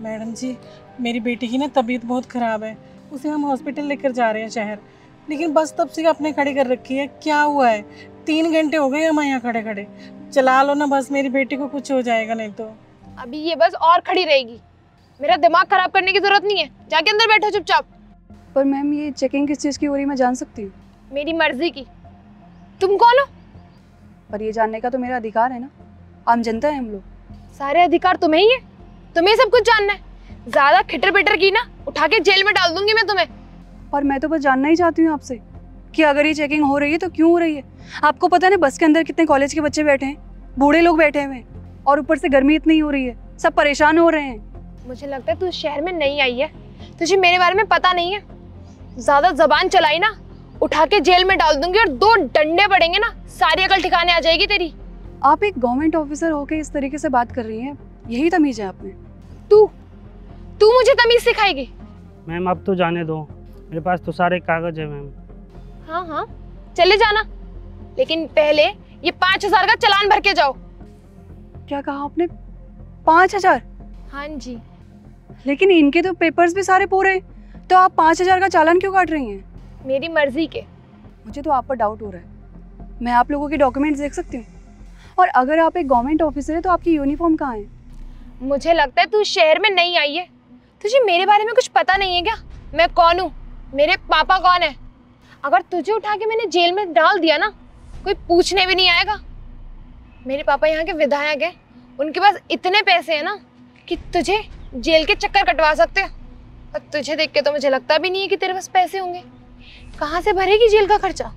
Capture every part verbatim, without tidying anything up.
Madam जी, मेरी बेटी की ना तबीयत बहुत ख़राब है, उसे हम हॉस्पिटल लेकर जा रहे हैं शहर, लेकिन बस तब से आपने खड़ी कर रखी है। क्या हुआ है? तीन घंटे हो गए हम यहाँ खड़े खड़े। चला लो ना बस, मेरी बेटी को कुछ हो जाएगा नहीं तो। अभी ये बस और खड़ी रहेगी, मेरा दिमाग खराब करने की जरूरत नहीं है, जाके अंदर बैठो चुपचाप। पर मैम ये चेकिंग किस चीज़ की हो रही है मैं जान सकती हूँ? मेरी मर्जी की। तुम कौन हो? पर ये जानने का तो मेरा अधिकार है ना, आम जनता है हम लोग। सारे अधिकार तुम्हें ही है, तुम्हें सब कुछ जानना है। ज्यादा खिटर पिटर की ना, उठा के जेल में डाल दूंगी मैं तुम्हें। और मैं तो बस जानना ही चाहती हूँ आपसे कि अगर ये चेकिंग हो रही है तो क्यों हो रही है। आपको पता है ना बस के अंदर कितने कॉलेज के बच्चे बैठे हैं, बूढ़े लोग बैठे हुए हैं, और ऊपर से गर्मी इतनी हो रही है, सब परेशान हो रहे हैं। मुझे लगता है तू शहर में नहीं आई है, तुझे मेरे बारे में पता नहीं है। ज्यादा जबान चलाई ना, उठा के जेल में डाल दूंगी और दो डंडे पड़ेंगे ना, सारी अकल ठिकाने आ जाएगी तेरी। आप एक गवर्नमेंट ऑफिसर होके इस तरीके से बात कर रही हैं, यही तमीज है आप में? तू तू मुझे तमीज सिखाएगी? मैम अब तो जाने दो, मेरे पास तो सारे कागज है मैम। हाँ हाँ चले जाना, लेकिन पहले ये पाँच हजार का चालान भर के जाओ। क्या कहा आपने? पाँच हजार? हाँ जी। लेकिन इनके तो पेपर्स भी सारे पूरे हैं, तो आप पाँच हजार का चालान क्यों काट रही हैं? मेरी मर्जी के। मुझे तो आप पर डाउट हो रहा है। मैं आप लोगों के डॉक्यूमेंट्स देख सकती हूँ? और अगर आप एक गवर्नमेंट ऑफिसर है तो आपकी यूनिफॉर्म कहाँ है? मुझे लगता है तू शहर में नहीं आई है, तुझे मेरे बारे में कुछ पता नहीं है क्या? मैं कौन हूँ, मेरे पापा कौन है? अगर तुझे उठा के मैंने जेल में डाल दिया ना, कोई पूछने भी नहीं आएगा। मेरे पापा यहाँ के विधायक हैं, उनके पास इतने पैसे हैं ना कि तुझे जेल के चक्कर कटवा सकते हैं। और तुझे देख के तो मुझे लगता भी नहीं है कि तेरे पास पैसे होंगे। कहाँ से भरेगी जेल का खर्चा?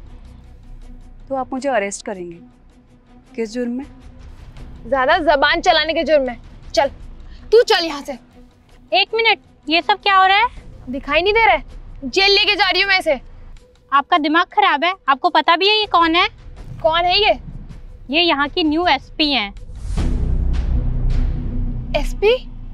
तो आप मुझे अरेस्ट करेंगे किस जुर्म में? ज्यादा जबान चलाने के जुर्म में। चल तू चल यहाँ से। एक मिनट, ये सब क्या हो रहा है? दिखाई नहीं दे रहा है? जेल लेके जा रही हूँ मैं इसे। आपका दिमाग खराब है? आपको पता भी है ये कौन है? कौन है ये? ये यहाँ की न्यू एसपी हैं। SP?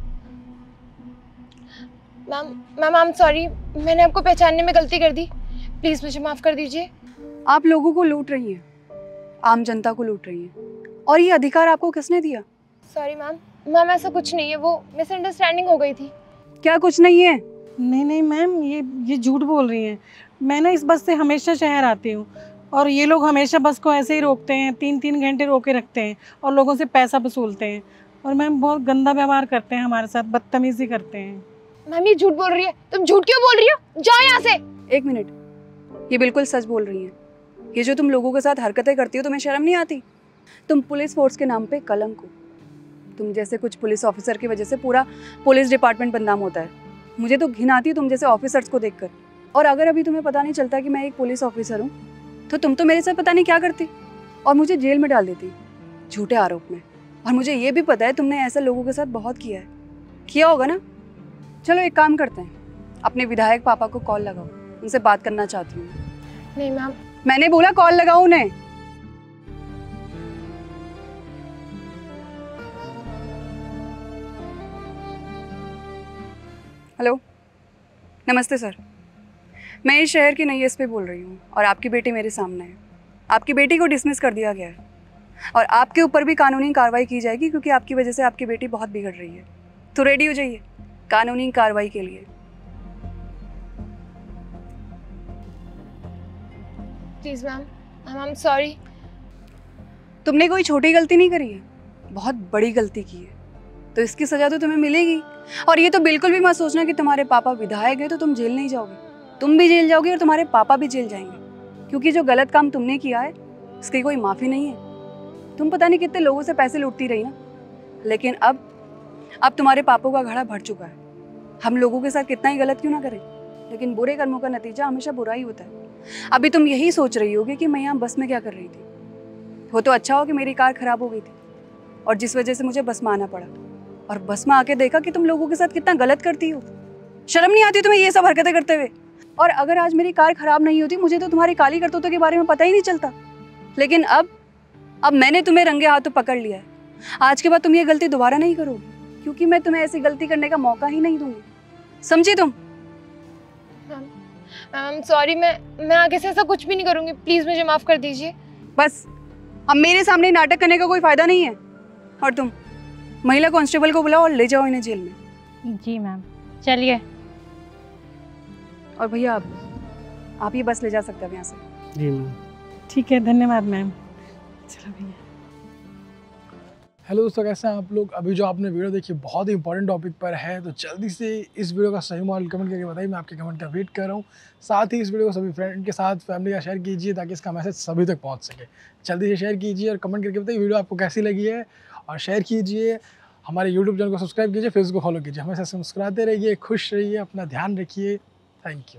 Ma'am ma'am I am sorry, मैंने आपको पहचानने में गलती कर दी, प्लीज मुझे माफ कर दीजिए। आप लोगों को लूट रही हैं, आम जनता को लूट रही हैं, और ये अधिकार आपको किसने दिया? सॉरी मैम, मैम ऐसा कुछ नहीं है, वो मिसअंडरस्टैंडिंग हो गई थी। क्या कुछ नहीं है? नहीं नहीं मैम, ये ये झूठ बोल रही हैं। मैं ना इस बस से हमेशा शहर आती हूँ, और ये लोग हमेशा बस को ऐसे ही रोकते हैं, तीन तीन घंटे रोके रखते हैं और लोगों से पैसा वसूलते हैं, और मैम बहुत गंदा व्यवहार करते हैं हमारे साथ, बदतमीजी करते हैं। मैम ये झूठ बोल रही है, तुम झूठ क्यों बोल रही हो? जाओ यहाँ से। एक मिनट, ये बिल्कुल सच बोल रही हैं। ये जो तुम लोगों के साथ हरकतें करती हो, तुम्हें शर्म नहीं आती? तुम पुलिस फोर्स के नाम पे कलंक हो। तुम जैसे कुछ पुलिस ऑफिसर की वजह से पूरा पुलिस डिपार्टमेंट बदनाम होता है। मुझे तो घिन आती है तुम जैसे ऑफिसर्स को देखकर। और अगर अभी तुम्हें पता नहीं चलता कि मैं एक पुलिस ऑफिसर हूँ, तो तुम तो मेरे साथ पता नहीं क्या करती और मुझे जेल में डाल देती झूठे आरोप में। और मुझे ये भी पता है तुमने ऐसा लोगों के साथ बहुत किया है, किया होगा ना। चलो एक काम करते हैं, अपने विधायक पापा को कॉल लगाओ, उनसे बात करना चाहती हूँ। नहीं मैम, मैंने बोला कॉल लगाओ उन्हें। हेलो, नमस्ते सर, मैं इस शहर की नई एसपी बोल रही हूँ और आपकी बेटी मेरे सामने है। आपकी बेटी को डिसमिस कर दिया गया है और आपके ऊपर भी कानूनी कार्रवाई की जाएगी, क्योंकि आपकी वजह से आपकी बेटी बहुत बिगड़ रही है। तो रेडी हो जाइए कानूनी कार्रवाई के लिए। Please ma'am, I am sorry. तुमने कोई छोटी गलती नहीं करी है, बहुत बड़ी गलती की है, तो इसकी सजा तो तुम्हें मिलेगी। और ये तो बिल्कुल भी मत सोचना कि तुम्हारे पापा विधायक है तो तुम जेल नहीं जाओगे। तुम भी जेल जाओगे और तुम्हारे पापा भी जेल जाएंगे, क्योंकि जो गलत काम तुमने किया है उसकी कोई माफ़ी नहीं है। तुम पता नहीं कितने लोगों से पैसे लूटती रही ना, लेकिन अब अब तुम्हारे पापों का घड़ा भर चुका है। हम लोगों के साथ कितना ही गलत क्यों ना करें, लेकिन बुरे कर्मों का नतीजा हमेशा बुरा ही होता है। अभी तुम यही सोच रही होगी कि मैं यहाँ बस में क्या कर रही थी। वो तो अच्छा हो कि मेरी कार खराब हो गई थी और जिस वजह से मुझे बस में आना पड़ा, और बस में आके देखा कि तुम लोगों के साथ कितना गलत करती हो। शर्म नहीं आती तुम्हें ये सब हरकतें करते हुए? और अगर आज मेरी कार खराब नहीं होती, मुझे तो तुम्हारी काली करतूतों के बारे में पता ही नहीं चलता। लेकिन अब अब मैंने तुम्हें रंगे हाथों पकड़ लिया है। आज के बाद तुम ये गलती दोबारा नहीं करोगी, क्योंकि मैं तुम्हें ऐसी गलती करने का मौका ही नहीं दूंगी। समझी तुम? मैम सॉरी, मैं मैं आगे से ऐसा कुछ भी नहीं करूंगी, प्लीज मुझे माफ कर दीजिए। बस अब मेरे सामने नाटक करने का कोई फायदा नहीं है। और तुम महिला कांस्टेबल को बुलाओ और ले जाओ इन्हें जेल में। जी मैम, चलिए। और भैया आप आप ये बस ले जा सकते हैं यहाँ से। जी मैम। ठीक है, धन्यवाद मैम। चलो भैया। हेलो दोस्तों, कैसे हैं आप लोग। अभी जो आपने वीडियो देखी बहुत ही इंपॉर्टेंट टॉपिक पर है, तो जल्दी से इस वीडियो का सही माहौल कमेंट करके बताइए। मैं आपके कमेंट का वेट कर रहा हूँ। साथ ही इस वीडियो को सभी फ्रेंड के साथ, फैमिली का शेयर कीजिए ताकि इसका मैसेज सभी तक पहुँच सके। जल्दी से शेयर कीजिए और कमेंट करके बताइए वीडियो आपको कैसी लगी है, और शेयर कीजिए। हमारे यूट्यूब चैनल को सब्सक्राइब कीजिए, फेसबुक को फॉलो कीजिए। हमेशा से मुस्कुराते रहिए, खुश रहिए, अपना ध्यान रखिए। Thank you.